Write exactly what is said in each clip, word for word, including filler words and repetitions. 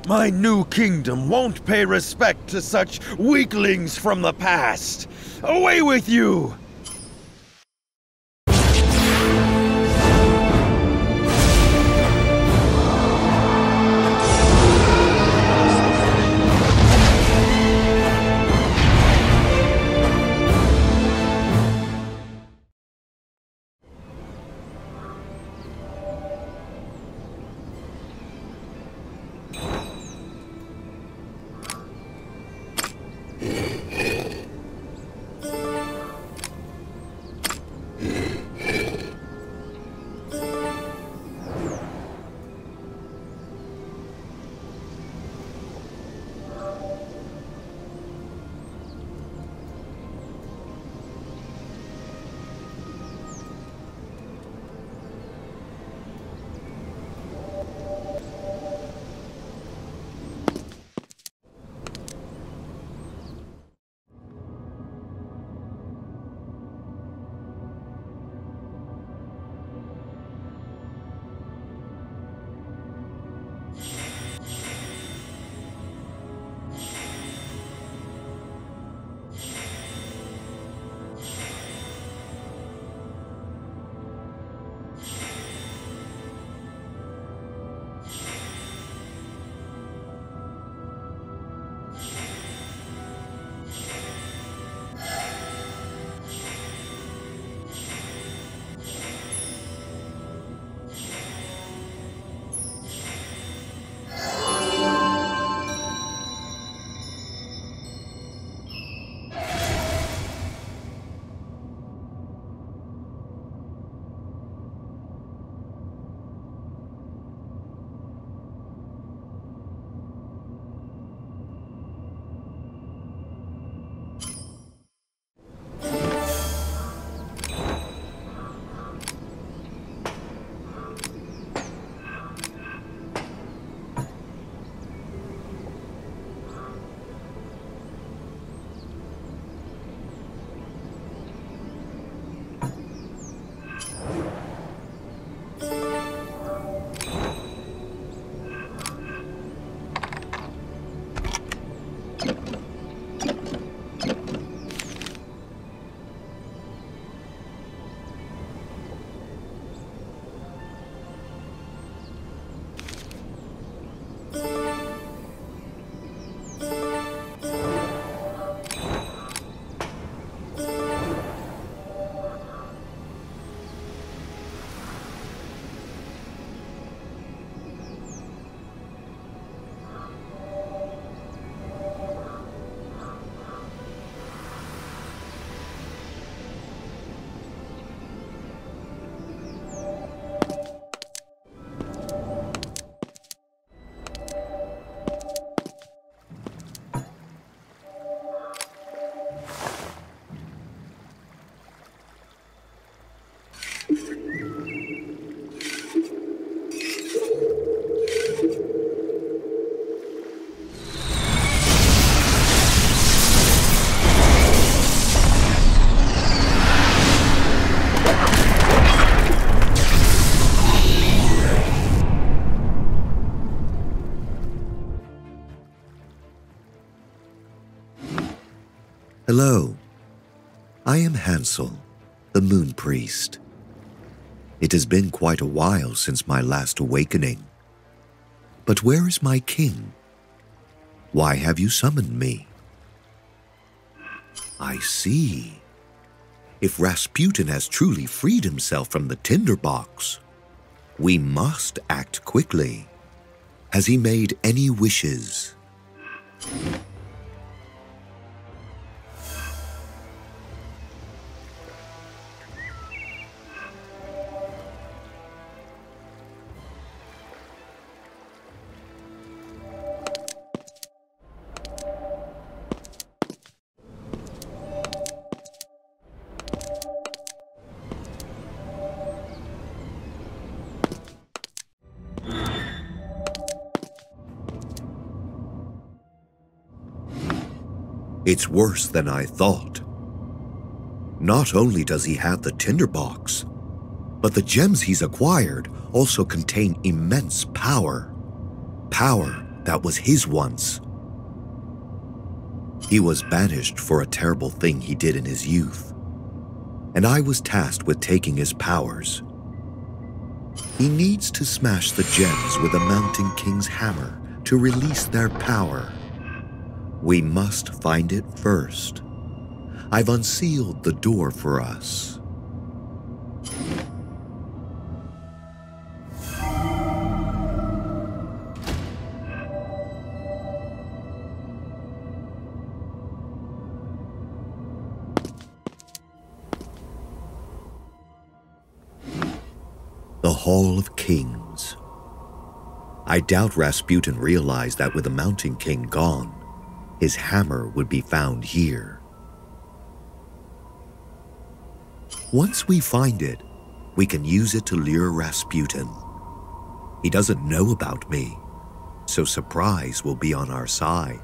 My new kingdom won't pay respect to such weaklings from the past. Away with you! Hello, I am Hansel, the Moon Priest. It has been quite a while since my last awakening. But where is my king? Why have you summoned me? I see. If Rasputin has truly freed himself from the Tinderbox, we must act quickly. Has he made any wishes? It's worse than I thought. Not only does he have the Tinderbox, but the gems he's acquired also contain immense power. Power that was his once. He was banished for a terrible thing he did in his youth, and I was tasked with taking his powers. He needs to smash the gems with the Mountain King's hammer to release their power. We must find it first. I've unsealed the door for us. The Hall of Kings. I doubt Rasputin realized that with the Mountain King gone, his hammer would be found here. Once we find it, we can use it to lure Rasputin. He doesn't know about me, so surprise will be on our side.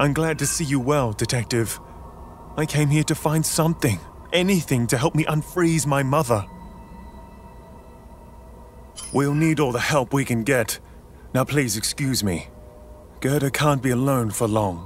I'm glad to see you well, Detective. I came here to find something, anything to help me unfreeze my mother. We'll need all the help we can get. Now please excuse me. Gerda can't be alone for long.